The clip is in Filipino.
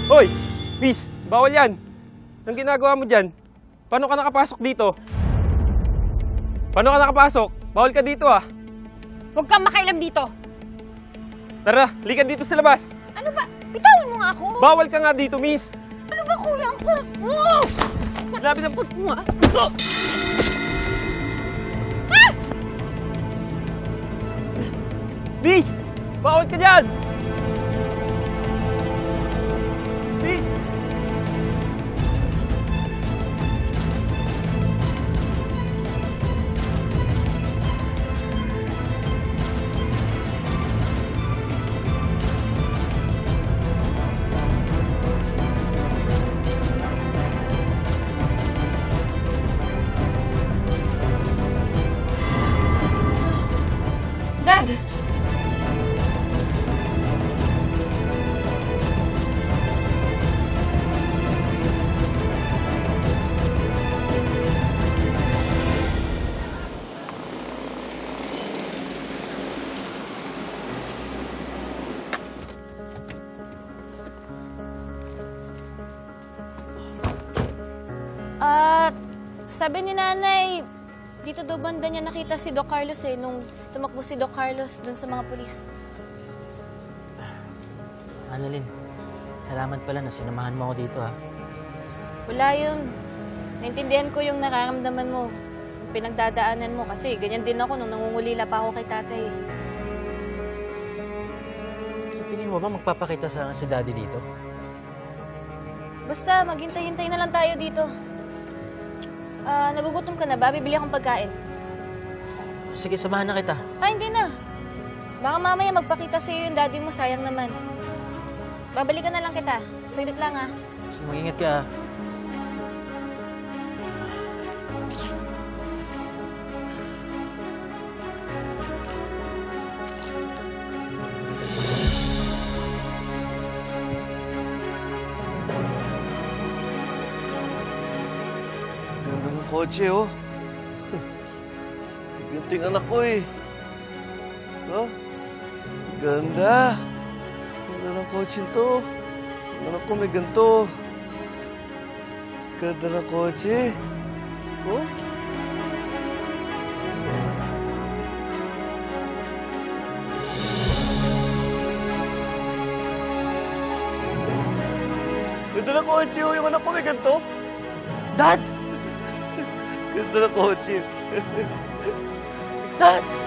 Hoy! Miss, bawal yan. Anong ginagawa mo dyan? Paano ka nakapasok dito? Paano ka nakapasok? Bawal ka dito ah. Huwag kang makailam dito. Tara, likan dito sa labas. Ano ba? Bitawan mo nga ako. Bawal ka nga dito, miss. Ano ba kuya? Ang kulit mo! Sinabi na po mo ah. Miss! Bawal ka dyan! Miss! Dad! Sabi ni nanay, dito daw banda niya nakita si Doc Carlos nung tumakbo si Doc Carlos dun sa mga pulis. Annalyn, salamat pala na sinamahan mo ako dito ha. Wala yun. Naintindihan ko yung nararamdaman mo, yung pinagdadaanan mo kasi ganyan din ako nung nangungulila pa ako kay tatay. So tingin mo ba magpapakita si Daddy dito? Basta maghintay-hintay na lang tayo dito. Nagugutom ka na ba? Bibili akong pagkain. Sige, samahan na kita. Hindi na. Baka mamaya magpakita sa'yo yung daddy mo, sayang naman. Babalikan na lang kita. Saglit lang ah. Sige, mag-ingat ka. Ganda ng kotse, oh. Ganito yung anak ko, eh. Oh, ganda. Ganda ng kotse to. Ang anak ko may ganito. Ganda ng kotse. Oh. Ganda ng kotse, oh. Yung anak ko may ganito. Dad! Ganda ng kotse. Dad!